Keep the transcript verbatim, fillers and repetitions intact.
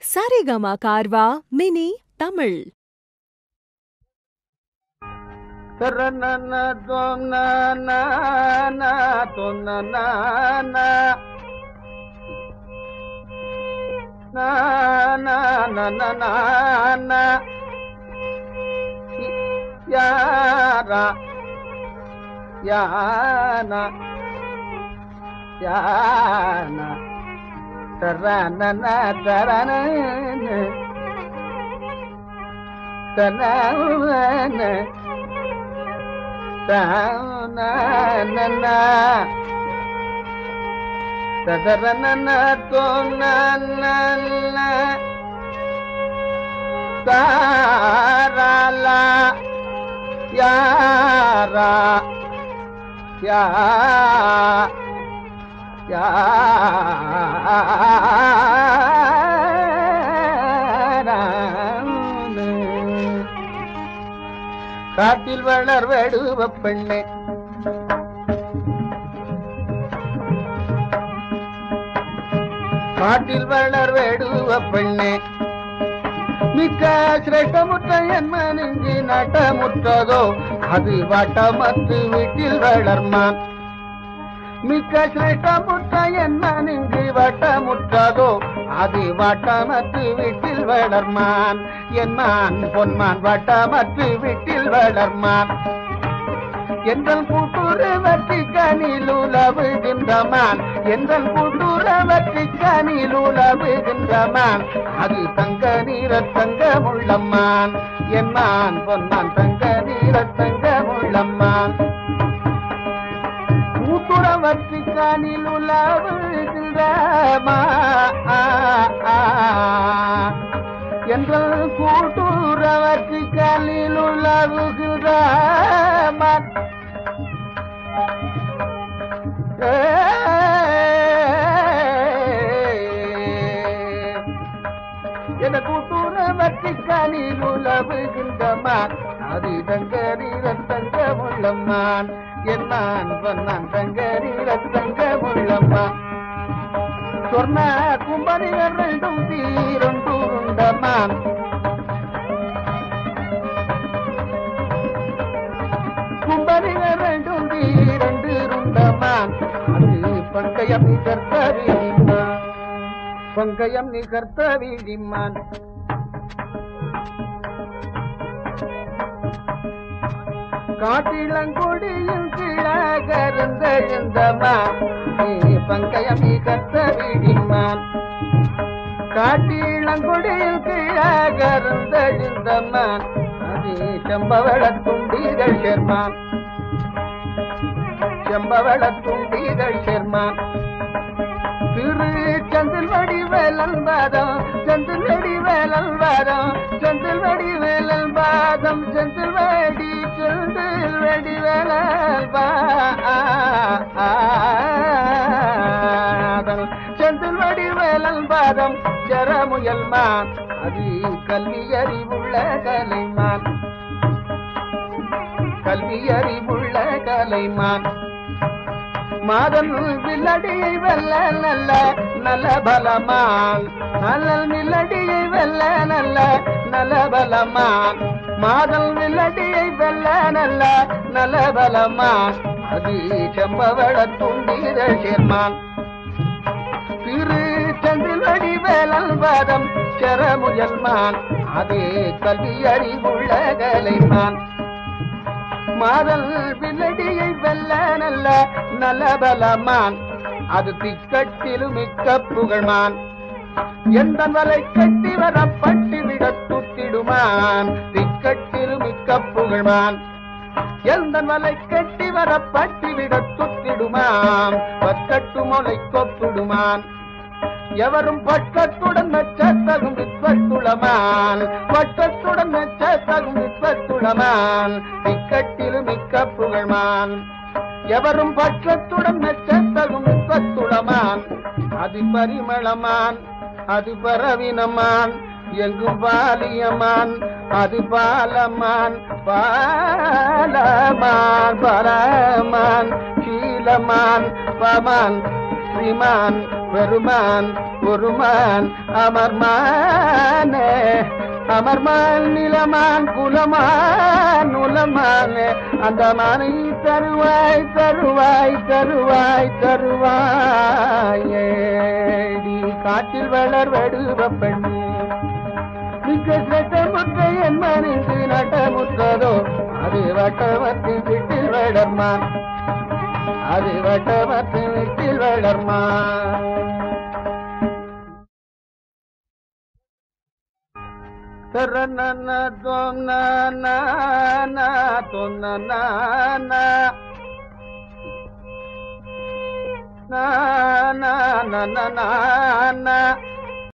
Saregama Carvaan mini Tamil. தரநன தொன்னன தொன்னன யாரா யானா யானா தரநன தரன தரன Ta-na-na-na Ta-da-ra-na-na To-na-na-na Ta-ra-la Ya-ra Ya Ya காட்டில் வளர் வேடுவ பெண்ணே காட்டில் வளர் வேடுவ பெண்ணே மிக்க சிரேஷ்டமுற்ற என் மனங்கி நட்டமுற்றதோ அது வட்டமத்து வீட்டில் வளர்மான் மிக்க சிரேஷ்டமுற்ற என் மனங்கி வட்டமுற்றதோ அது வட்டமத்து வீட்டில் வளர்மான் என் மான் பொன்மான் வட்டமத்து வீட்டில் வளர்மான் எங்கள் கூட்டுற வற்றி கனில் உலவுகின்றமான் எங்கள் கூட்டுற வற்றி கனில் உலவுகின்றமான் அது தங்க நீர தங்க முள்ளம்மான் என் மான் பொன்மான் தங்க நீர தங்க முள்ளம்மான் கூட்டுற வற்றி கனில் உலவுகின்றமான் எங்கள் கூட்டுறவற்றி கலில் உலவுகின்றமான் என கூட்டுறவற்றி கலில் உலவுகின்றமான் அது தங்கரீர தங்க முள்ளம்மான் என்னான் வந்தான் தங்கரீர தங்க முள்ளம்மான் சொர்ண கும்பனிகள் ரெண்டும் தீரொண்டுண்டமான் கும்பனிகள் ரெண்டும் தீரண்டு ருண்டமான் அது பங்கயம் நிகர்த்த வீழிமான் பங்கயம் நிகர்த்த வீழிமான் காட்டிலங்கொடியில் கிழகருந்தெழுந்தமான் பங்கயம் நிகர்த்த வீழிமான் காட்டிலங்கொடியில் கிழகருந்தெழுந்தமான் அது செம்பவள துண்டிகள் சேர்மான் செம்பவள துண்டிகள் சேர்மான் திரு செந்தில் வடிவேலன் பாதம் செந்தில் வடிவேலன் பாதம் செந்தில் வடிவேலன் பாதம் செந்தில் வடி செந்தில் வடிவேலன் பாதம் செந்தில் வடிவேலன் பாதம் ஜரமுயல்மான் அது கல்வி அறிவுள்ள கலைமான் கல்வி அறிவுள்ள கலைமான் மாதன் வில்லடியை வெல்ல நல்ல நல்ல பலமான் நல்லல் வில்லடியை வெல்ல நல்ல நல்ல பலமான் மாதல் வில்லடியை வெல்ல நல்ல நல்ல பலமான் அது செம்பவள துண்டிர சேர்மான் திரு செந்தில் வடிவேலன் பாதம் செரமுயல்மான் அதே கல்வி அறிவுள்ள கலைமான் மாதல் வில்லடியை வெல்ல நல்ல நல்ல பலமான் அது திக்கட்டிலும் மிக்க புகழ்மான் எந்த வலை கட்டி வர பட்டி விட துத்திடுமான் திக்கட்டிலும் மிக்க புகழ்மான் எந்த வலை கட்டி வர பட்டி விட துத்திடுமான் பக்கட்டு மொழை கொப்பிடுமான் எவரும் பட்டத்துடன் மெச்சத்தகும் வித்வத்துளமான் பட்டத்துடன் மெச்சத்தகும் வித்வத்துளமான் திக்கட்டிலும் மிக்க புகழ்மான் எவரும் பட்டத்துடன் மெச்சத்தகும் வித்வத்துளமான் அது பரிமளமான் அது பரவினமான் எங்கும் பாலியமான் அது பாலமான் பாலமான் பரமான் சீலமான் பமான் ஸ்ரீமான் பெருமான் ஒருமான் அமர்மானே அமர்மான் நிலமான் குலமான் உலமானே அந்த மானை தருவாய் தருவாய் தருவாய் தருவாயேடி காற்றில் வளர் வடுவ பெண்ணு மிக்க சட்டமுற்ற என் மனிந்து நட்டமுற்றதோ அது வட்டமத்தின் வீட்டில் வளர்மான் அது வட்டமத்தின் வீட்டில் வளர்மான் சரணன தொன்ன தொன்ன na na na na na